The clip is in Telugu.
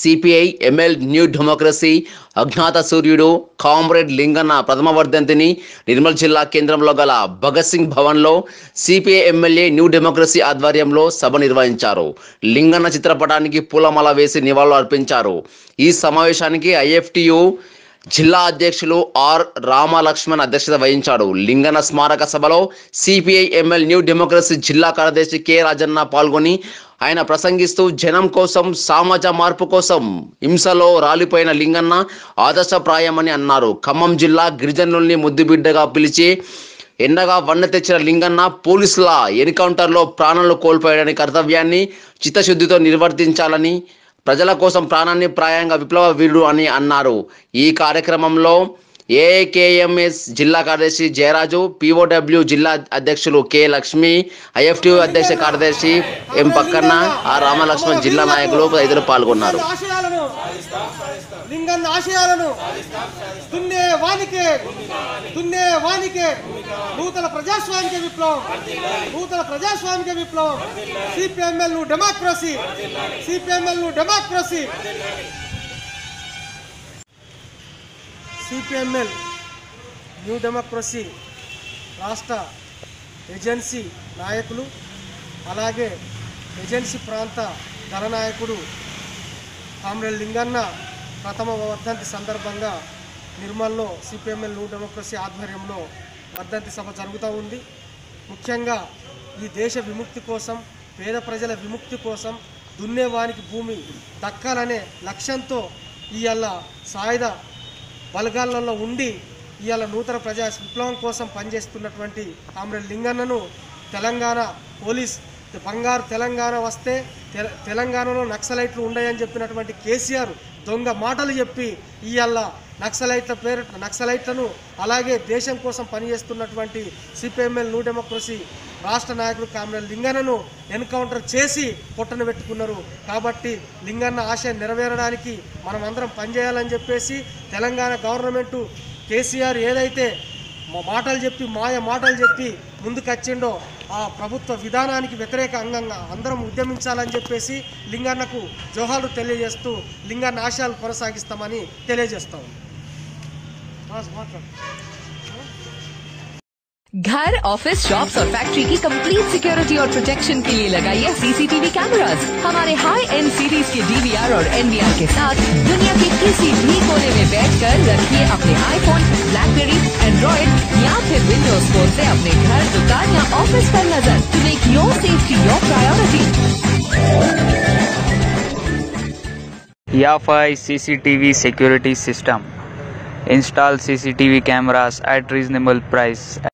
సిపిఐ ఎంఎల్ న్యూ డెమోక్రసీ అజ్ఞాత సూర్యుడు కామ్రేడ్ లింగన్న ప్రథమ వర్ధంతిని నిర్మల్ జిల్లా కేంద్రంలో గల భగత్ సింగ్ భవన్లో సిపిఐ ఎమ్మెల్యే న్యూ డెమోక్రసీ ఆధ్వర్యంలో సభ నిర్వహించారు. లింగన్న చిత్రపటానికి పూలమాల వేసి నివాళులు అర్పించారు. ఈ సమావేశానికి ఐఎఫ్టియు జిల్లా అధ్యక్షులు ఆర్ రామలక్ష్మణ్ అధ్యక్షత వహించాడు. లింగన్న స్మారక సభలో సిపిఐ ఎంఎల్ న్యూ డెమోక్రసీ జిల్లా కార్యదర్శి కె రాజన్న పాల్గొని ఆయన ప్రసంగిస్తూ జనం కోసం, సమాజ మార్పు కోసం హింసలో రాలిపోయిన లింగన్న ఆదర్శప్రాయమని అన్నారు. ఖమ్మం జిల్లా గిరిజనుల్ని ముద్దుబిడ్డగా పిలిచి ఎండగా వన్నె తెచ్చిన లింగన్న పోలీసుల ఎన్కౌంటర్లో ప్రాణాలు కోల్పోయడానికి కర్తవ్యాన్ని చిత్తశుద్ధితో నిర్వర్తించాలని, ప్రజల కోసం ప్రాణాన్ని ప్రాయంగా విప్లవ వీరుడు అని అన్నారు. ఈ కార్యక్రమంలో ఏఐకేఎంఎస్ జిల్లా కార్యదర్శి జయరాజు, పిఓడబ్ల్యూ జిల్లా అధ్యక్షులు కె లక్ష్మి, ఐఎఫ్టియు అధ్యక్ష కార్యదర్శి ఎం పక్కన్న, ఆర్ రామలక్ష్మణ్ జిల్లా నాయకులు తదితరులు పాల్గొన్నారు. లింగన్న ఆశయాలను దున్నే వానికే నూతన ప్రజాస్వామిక విప్లవం సిపిఎంఎల్ న్యూ డెమోక్రసీ రాష్ట్ర ఏజెన్సీ నాయకులు, అలాగే ఏజెన్సీ ప్రాంత ధననాయకుడు కామ్రేడ్ లింగన్న ప్రథమ వర్ధంతి సందర్భంగా నిర్మల్లో సిపిఎంఎల్ న్యూ డెమోక్రసీ ఆధ్వర్యంలో వర్ధంతి సభ జరుగుతూ ఉంది. ముఖ్యంగా ఈ దేశ విముక్తి కోసం, పేద ప్రజల విముక్తి కోసం, దున్నేవానికి భూమి దక్కాలనే లక్ష్యంతో ఇవాళ సాయుధ బలగాలలో ఉండి ఇవాళ నూతన ప్రజా విప్లవం కోసం పనిచేస్తున్నటువంటి కామ్రేడ్ లింగన్నను తెలంగాణ పోలీస్ బంగారు తెలంగాణ వస్తే తెలంగాణలో నక్సలైట్లు ఉండయని చెప్పినటువంటి కేసీఆర్ దొంగ మాటలు చెప్పి ఇవాళ నక్సలైట్లను అలాగే దేశం కోసం పనిచేస్తున్నటువంటి సిపిఎంఎల్ న్యూ డెమోక్రసీ రాష్ట్ర నాయకుడు కామ్రేడ్ లింగన్నను ఎన్కౌంటర్ చేసి పొట్టను పెట్టుకున్నారు. కాబట్టి లింగన్న ఆశయం నెరవేరడానికి మనం అందరం పనిచేయాలని చెప్పేసి తెలంగాణ గవర్నమెంటు కేసీఆర్ ఏదైతే మాయ మాటలు చెప్పి ముందుకొచ్చిండో ఆ ప్రభుత్వ విధానానికి వ్యతిరేక అంగంగా అందరం ఉద్యమించాలని చెప్పేసి లింగన్నకు జోహాలు తెలియజేస్తూ లింగన్న ఆశయాలు కొనసాగిస్తామని తెలియజేస్తాం. घर, ऑफिस, शॉप्स और फैक्ट्री की कंप्लीट सिक्योरिटी और प्रोटेक्शन के लिए लगाइए सीसीटीवी कैमरास। हमारे हाई एंड सीरीज के डीवीआर और एनवीआर के साथ दुनिया के किसी भी कोने में बैठकर रखिए अपने आईफोन, ब्लैकबेरी, एंड्रॉइड या फिर विंडोज फोन से अपने घर, दुकान या ऑफिस पर नजर to make your safety your priority. YAFI CCTV security system. Install CCTV cameras at reasonable price.